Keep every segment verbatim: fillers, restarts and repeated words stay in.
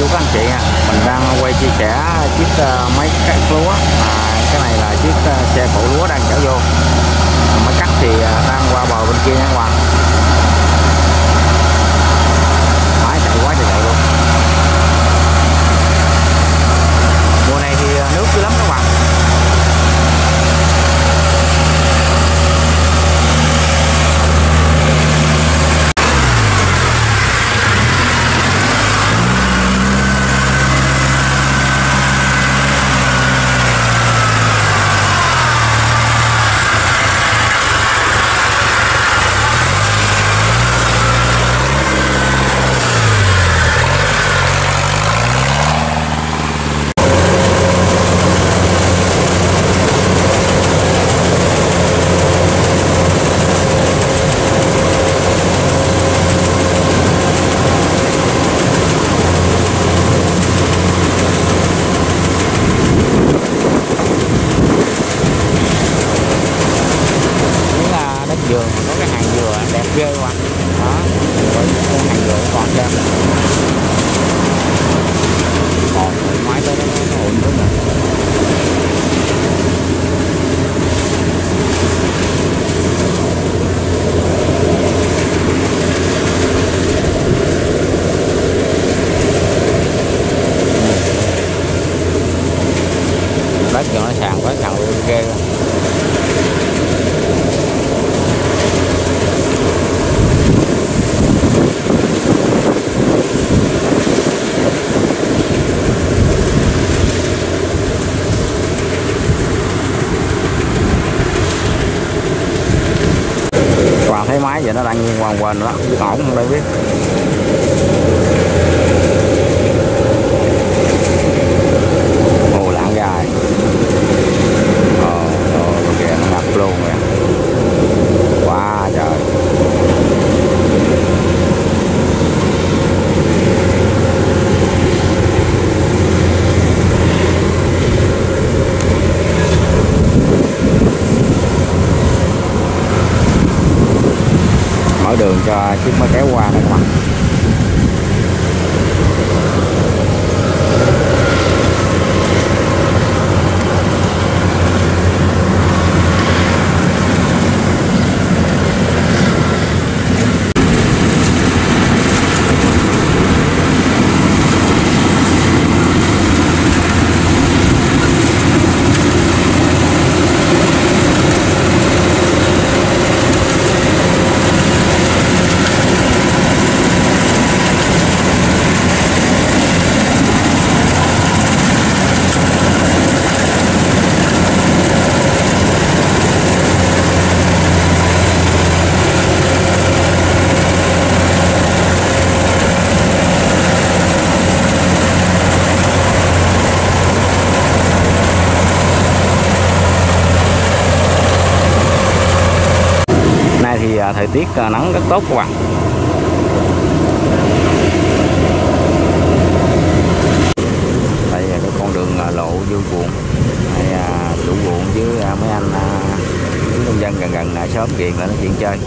các anh chị nha, mình đang quay chia sẻ chiếc uh, máy cắt lúa, mà cái này là chiếc uh, xe cộ lúa đang chở vô, máy cắt thì uh, đang qua bờ bên kia nha các bạn. Máy chạy quá trời chạy luôn. Mùa này thì uh, nước dữ lắm các bạn. Dừa có cái hàng dừa đẹp ghê các bạn. Đó, rồi cái hàng dừa còn đẹp. Còn máy tới nó nó ổn rất là. Đất cho nó sàn quá, sàn ghê luôn. Thấy máy vậy nó đang nghiêng quằn quần đó, biết ổn không đây biết. Ồ lạng dài. Ồ, ồ kìa nó ngập luôn kìa. Quá trời. Mở đường cho chiếc máy kéo qua này các bạn. Thì thời tiết nắng rất tốt các bạn. Đây là cái con đường lộ vô ruộng, chủ ruộng với mấy anh với nông dân gần gần lại sớm kiện lại nói chuyện chơi.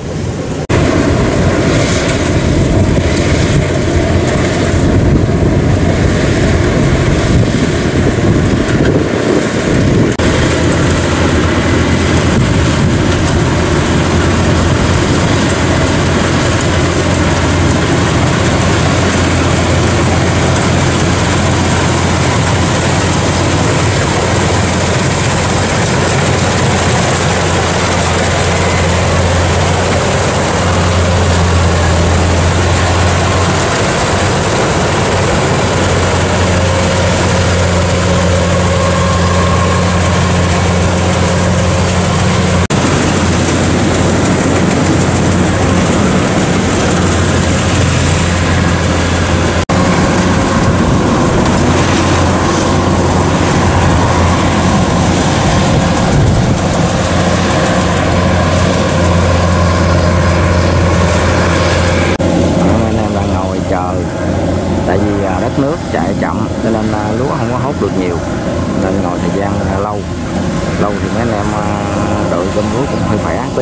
Nước chạy chậm cho nên lúa không có hốt được nhiều, nên ngồi thời gian lâu lâu thì mấy anh em đội cơm lúa cũng hơi khỏe tí.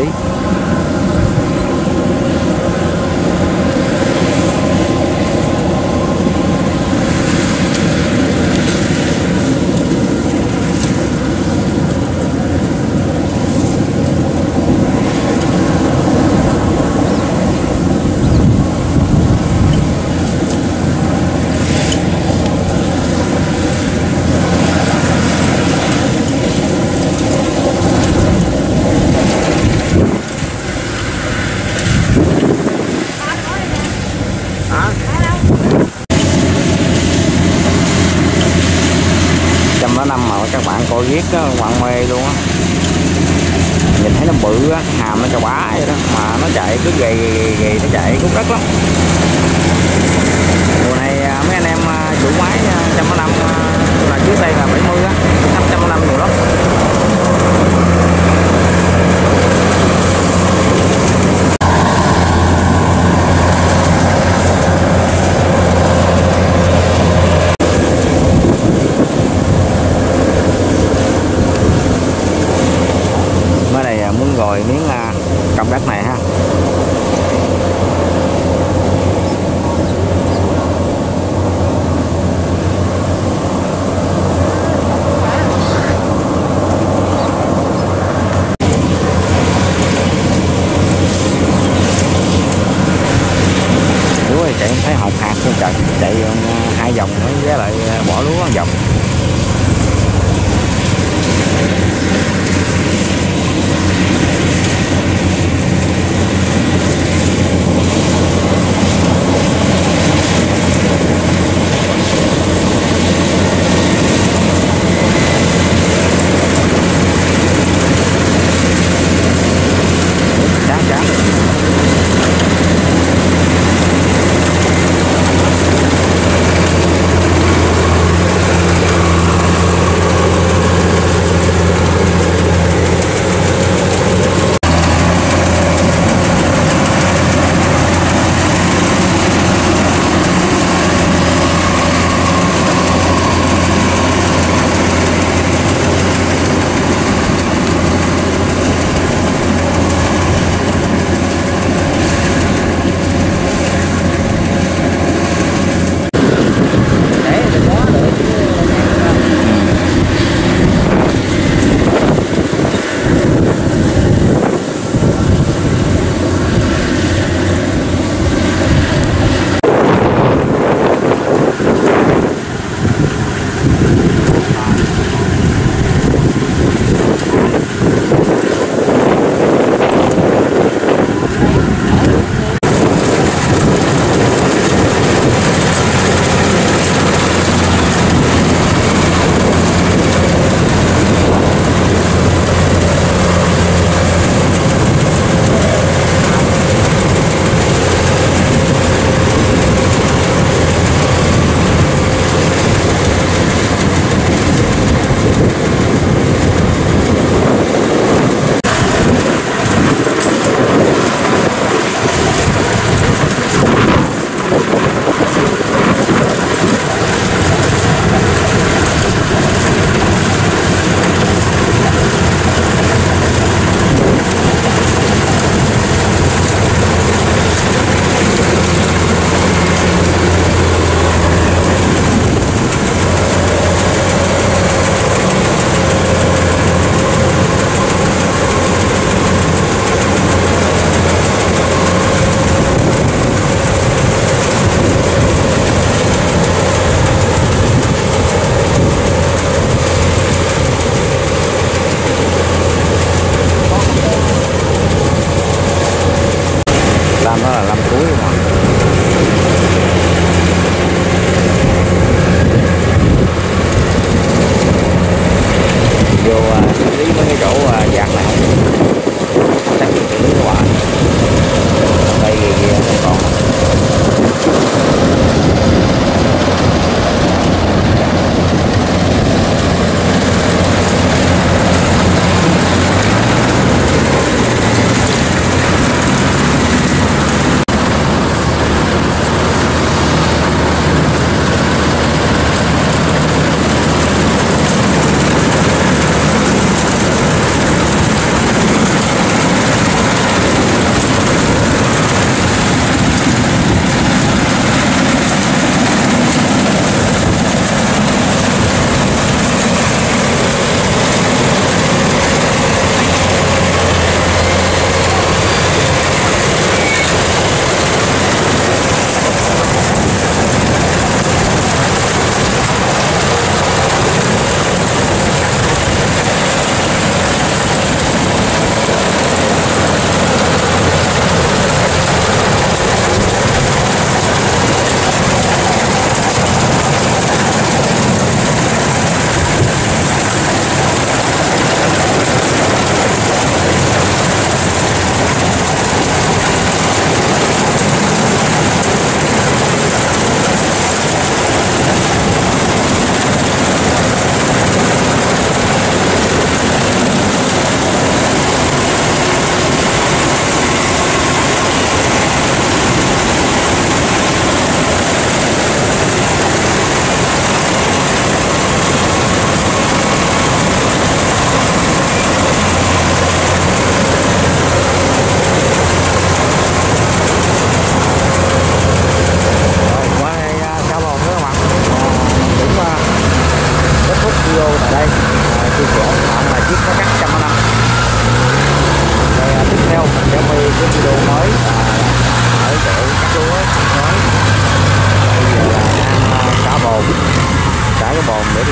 các bạn coi viết đó, các bạn mê luôn á. Nhìn thấy nó bự á, hàm nó cho bá vậy đó, mà nó chạy cứ gầy gầy gầy, nó chạy khúc đất lắm. Mùa này mấy anh em chủ máy một trăm năm là trước đây là bảy mươi á, năm trăm năm nhiều lắm. Mới này muốn rồi miếng cọng đất này ha. Chạy thấy hột hạt luôn trời, chạy hai vòng với lại bỏ lúa một vòng. Chán chán.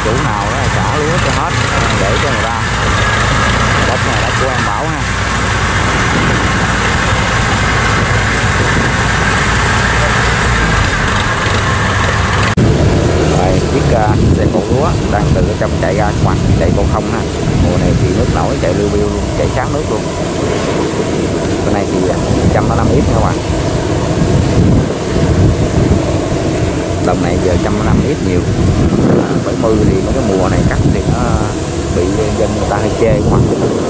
chủ nào đó xả lúa cho hết để cho người ta. Đất này đất của em Bảo ha. Rồi chiếc uh, xe cột lúa đang từ ở trong chạy ra ngoài chạy con không ha. Mùa này thì nước nổi chạy lưu biêu luôn, chạy sát nước luôn. Cái này thì trăm nó năm ít nha các bạn. Đồng này giờ trăm năm ít nhiều, à, với mưa thì mấy cái mùa này cắt thì nó bị dân người ta hay chê các bạn.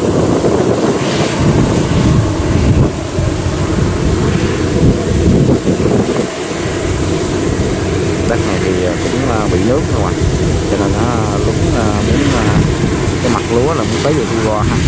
Đất này thì cũng bị nước các bạn, cho nên nó lúc muốn cái mặt lúa là muốn tới về thu gom ha.